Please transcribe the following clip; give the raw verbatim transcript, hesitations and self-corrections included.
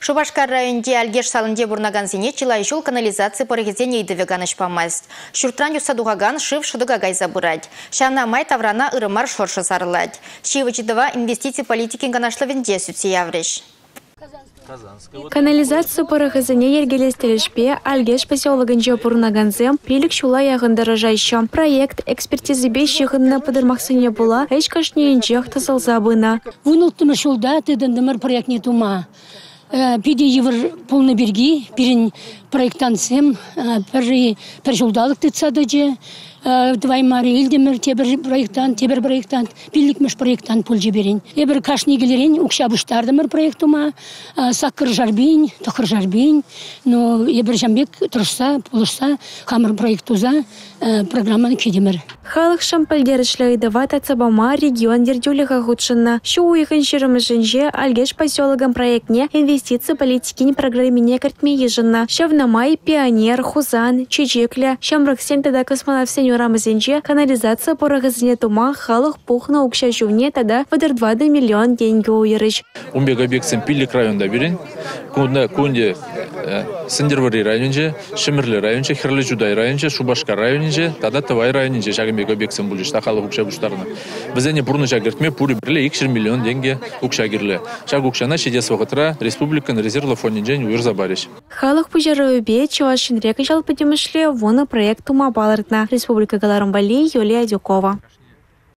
Шубашкар районде Альгеш салынде бурнаган зене чилай жол канализация порегезене идевеган ишпамасть. Шуртран юсадугаган шив шыдыгагай забырать. Шана май таврана ырымар шоршы сарылать. Шивычидова инвестиции политики ганашловенде сүтсе явреш. Канализацию порогазыне ергелестелешпе Альгеш поселогынче пурнаганзем пилик шула ягындарыжайща. Проект экспертизы беш ягынна подырмаксыне була, эч кашнеенчех тасылза бына. Вунултымы шулда тыдындымыр проект не тума. Пиде евр полны берги, перен проектансем, пер жолдалық тыцадыжы. Двай мари илдемір, тебір проекттант, тебір проекттант, пилікмеш проекттант пул жіберен. Ебір кашнегелерен укшабыштардымыр проектума, саққыр жарбейн, тұқыр жарбейн, но ебір жамбек тұрышса, пулышса, хамыр проектуза программаны кедемір. Халық шампальдерішлі дават ацабама регион дердюліға ғудшынна. Шу уйғын шырымышынже Альгеш поселогам проектне инвестиции политикин программине картме ежынна. Шавнамай, Пионер, Хузан, Чечекля, Шамраксен тада космонавсен юрамызенже канализация порогазыне тума халық пухна укша жуне тада вадыр двадцать миллион деньги уйрыш. Умбег объектсен пилик районда берен, кунде Сендервари районже, Шемерлі районже, Херлі Жудай районже, Шубашкар районже, тада Тавай районже жагымбег объектсен булыш, та халық укша буштарына. Бізене бұрны жагыртме пуры бірлі икшір миллион деньги укша гирлі. Жаг укшана шедес вағытра республикан резервлы фонинжен уйрза бариш. Халық пужары өбе чуашын река жалпы демішлі воны проект тума балыртна. Республика Галарымбали, Юлия Дюкова.